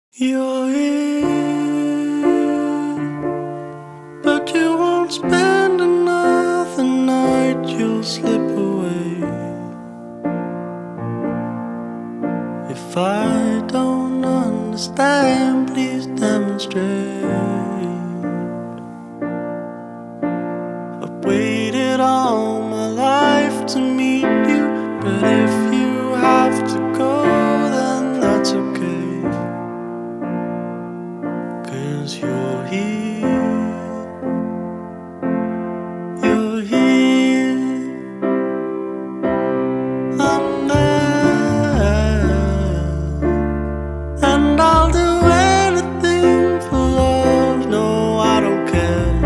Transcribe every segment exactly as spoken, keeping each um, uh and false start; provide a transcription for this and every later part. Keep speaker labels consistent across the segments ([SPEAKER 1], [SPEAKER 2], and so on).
[SPEAKER 1] You're here, but you won't spend another night. You'll slip away. If I don't understand, please demonstrate. I've waited all my life to meet you, but if you have to go, then that's okay. 'Cause you're here, you're here, I'm there, and I'll do anything for love. No, I don't care.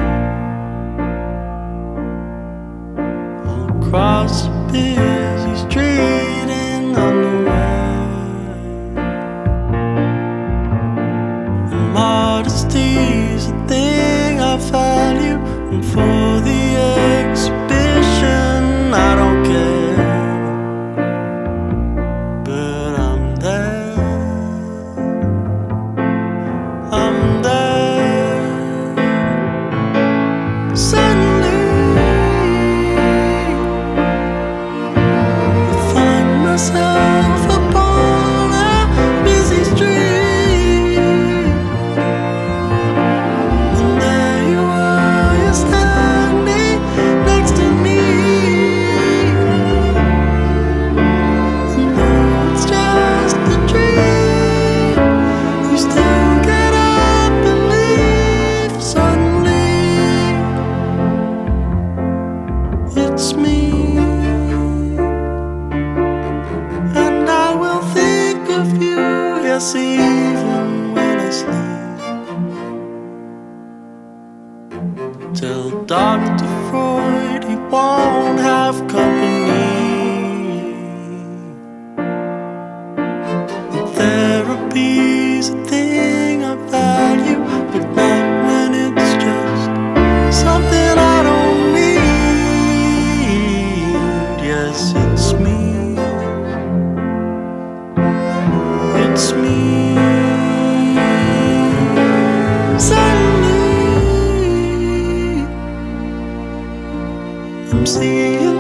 [SPEAKER 1] I'll cross a busy street in underwear. Modesty's a thing I value, and for the exhibition I don't care. But I'm there, I'm there. Suddenly I find myself upon a busy street. It's me, and I will think of you, yes, even when I sleep. Tell Doctor Freud he won't have company. Therapy's a thing I value, but not when it's just something I don't need. Yes, it's me, it's me. Suddenly I'm seeing